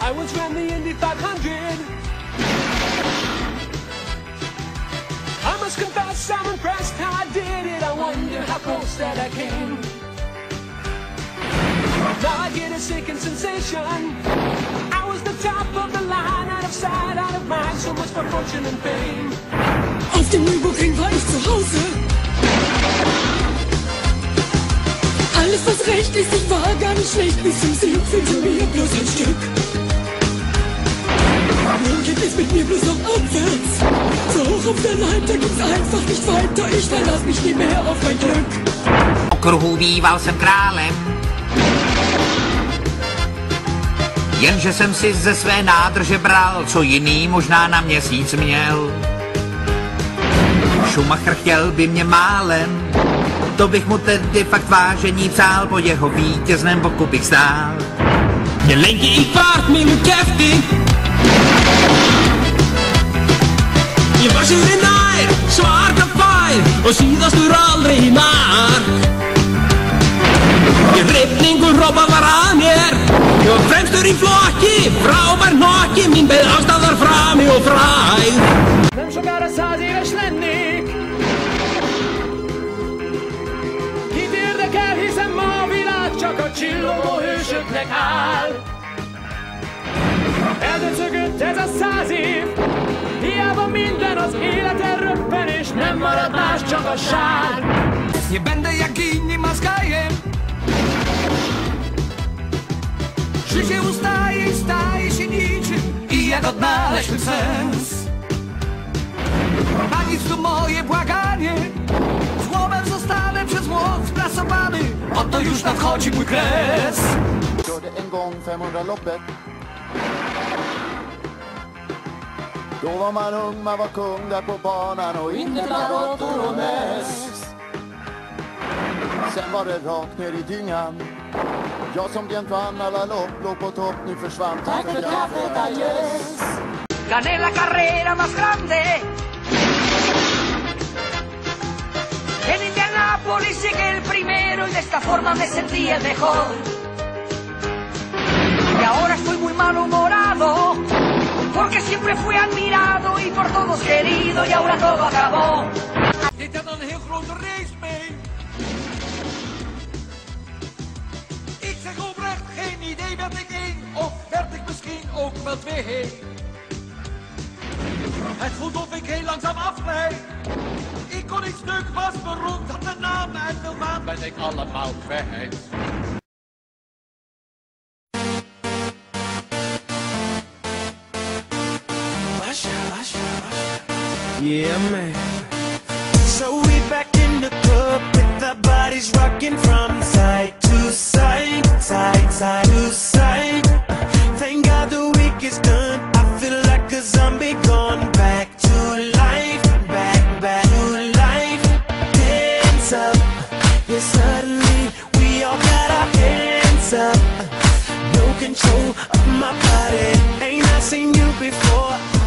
I once ran the Indy 500. I must confess I'm impressed how I did it. I wonder how close that I came. Now I get a sinking sensation. I was the top of the line, out of sight, out of mind. So much for fortune and fame. Auf dem Nürburgring war ich zu Hause. Alles was recht ist, ich war gar nicht schlecht. Bis zum Sieg fehlte mir bloß ein Stück. Nun geht es mit mir bloß noch abwärts. So hoch auf der Leiter gibt's einfach nicht weiter. Ich verlass mich nie mehr auf mein Glück. Okruhu býval jsem králem, jenže jsem si ze své nádrže bral, co jiný možná na měsíc měl. Schumacher chtěl by mě málem, to bych mu tedy fakt vážení přál, po jeho vítězném boku bych stál. Je lenk je i kwart minut heftig. Je was er in nær, svart og fær, og síðastur aldrei í mar. Ég hrifningur Robba var að mér, ég var fremstur í flokki, frábær hnokki, mín beið afstæðar frami og fræð. Nem sokára 100 éves lennék. Kit érdekel, hiszen ma a világ csak a csillogó hősöknek áll. Eldöcögött ez a 100 év, hiába minden az életen röppen, és nem marad más, csak a sár. Nie będę jak inni maskajem. Życie ustaje i staje się niczym, i jak odnaleźć sens. A nic tu moje błaganie, złomem zostanę przez młot sprasowany. Oto już nadchodzi mój kres. Körde en gång 500 loppet. Då var man ung, man var kung där på banan och inte bland råttor och möss. Sen var det rakt ner i dyngan. Jag som jämt vann alla lopp, låg på topp, nu försvann. Tack för kaffet, adjöss. Gané la carrera más grande. En Indianápolis llegué el primero y de esta forma me sentí el mejor. Y ahora estoy muy malhumorado, porque siempre fui admirado y por todos querido y ahora todo acabó. Dit had een heel grote race mee. Ik zeg oprecht geen idee, werd ik 1 of werd ik misschien ook wel 2. Het voelt of ik heel langzaam afglijd. Ik kon niet stuk, was beroemd, had de naam en veel maand ben ik allemaal kwijt. Yeah, man. So we back in the club with our bodies rocking from side to side, side to side. Thank God the week is done. I feel like a zombie gone back to life, back to life. Hands up, yeah, suddenly we all got our hands up. No control of my body, ain't I seen you before?